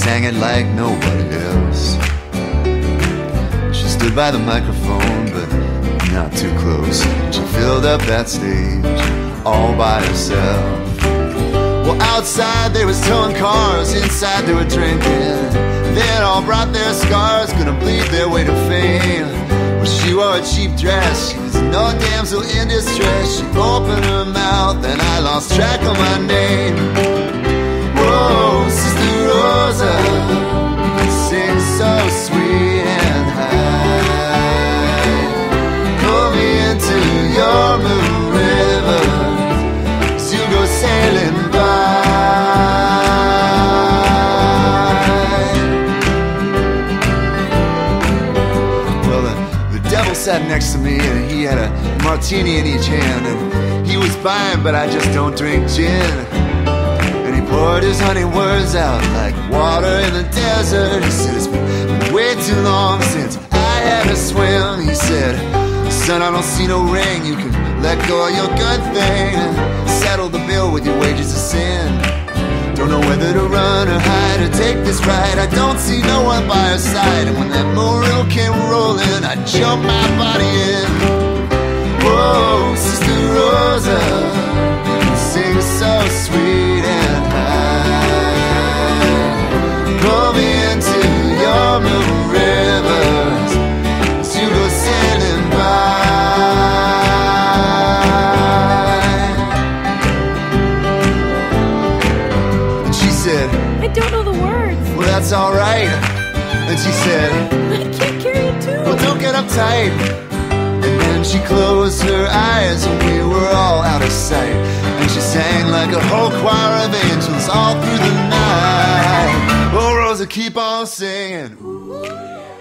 sang it like nobody else. She stood by the microphone, but not too close. She filled up that stage all by herself. Well, outside they was towing cars, inside they were drinking. They had all brought their scars, gonna bleed their way to fame. Well, she wore a cheap dress, she was no damsel in distress. She opened her mouth and I lost track of my name. Whoa, Sister Rosa, sing so sweet and high. Pull me into your moon river as you go sailing by. Well, the devil sat next to me and he had a martini in each hand. And he was fine, but I just don't drink gin. Poured his honey words out like water in the desert. He said, it's been way too long since I had a swim. He said, son, I don't see no ring. You can let go of your good thing and settle the bill with your wages of sin. Don't know whether to run or hide or take this ride. I don't see no one by her side. And when that moonrill came rolling, I jumped my body in. Whoa, Sister Rosa, sing so sweet and high. Pull me into your moon rivers as you go sailing by. And she said, I don't know the words. well, that's alright. And she said, I can't carry a tune. well, don't get uptight. And then she closed her eyes and we were all out of sight. And she sang like a whole choir of angels all through the night. Oh, Rosa, keep on singing. Ooh, yeah.